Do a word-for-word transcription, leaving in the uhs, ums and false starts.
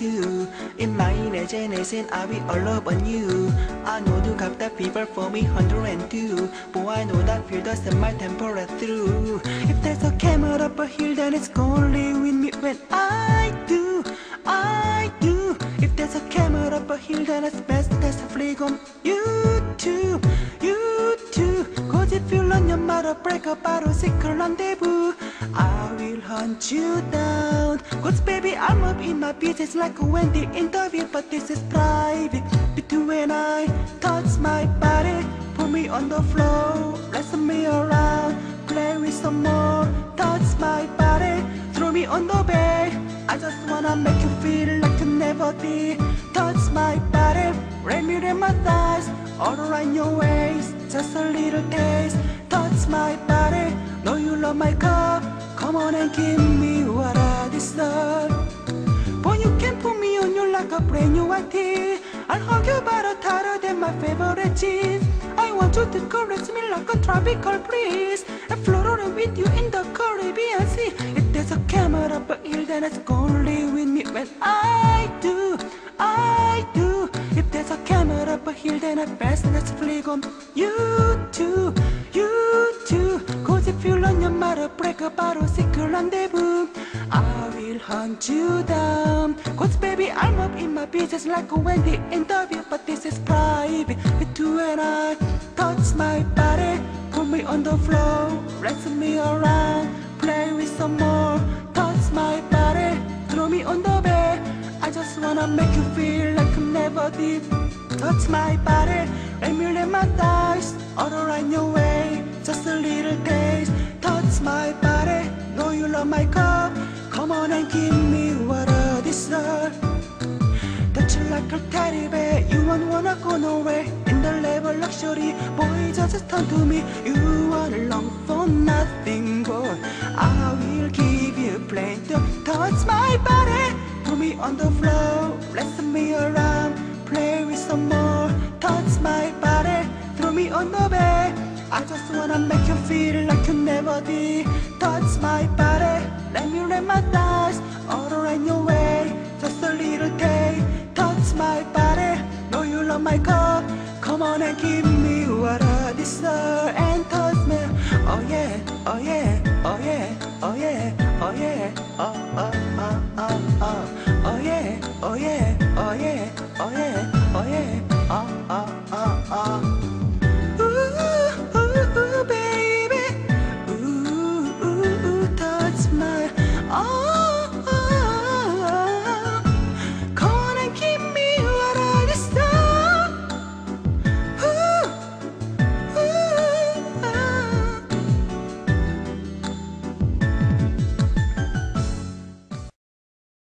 do. In my imagination, I will all up on you. I know you got that fever for me, one hundred two. But I know that fear doesn't my temper through. If there's a camera up a hill, then it's gonna live with me when I do, I do. If there's a camera up a hill, then it's best that's a flick on you too, you too. Cause if you learn your mother break a bottle, secret rendezvous, I will hunt you down. Cause baby, I'm up in my business like a Wendy interview, but this is private. Between I touch my body, put me on the floor, wrestle me around, play with some more. Touch my body, throw me on the bed. I just wanna make you feel like you never did. Touch my body, wrap me in my thighs, all around your waist, just a little taste. Touch my body, know you love my cup. Come on and give me what I deserve. Boy, you can put me on you like a brand new tea. I'll hug you better tighter than my favorite jeans. I want you to caress me like a tropical breeze and float around with you in the Caribbean Sea. If there's a camera up a hill, then it's gonna live with me when I do, I do. If there's a camera up a hill, then I best let's flick on you too, you too. Cause if you learn your mother break a bottle, secret rendezvous, I will hunt you down. Cause baby, I'm up in my business like a Wendy interview, but this is private. With you and I, touch my body, put me on the floor, wrestle me around, play with some more. Touch my body, throw me on the bed. I just wanna make you feel like you never did. Touch my body, let me let my thighs, all around your way, just a little taste. Touch my body, know you love my cup. Come on and give me what I deserve. Touch you like a teddy bear, you won't wanna go nowhere. In the level luxury, boy, just turn to me. You are long for nothing, boy. I will give you plenty. Touch my body, put me on the floor, wrestle me around, play with some more. Touch my body, throw me on the bed. I just wanna make you feel like you never did. Touch my body, let me wrap my thighs, all around your way, just a little taste. Touch my body, know you love my cup. Come on and give me what I deserve. And touch me, oh yeah, oh yeah, oh yeah, oh yeah, oh yeah, oh, oh, oh, oh, oh, oh yeah, oh yeah.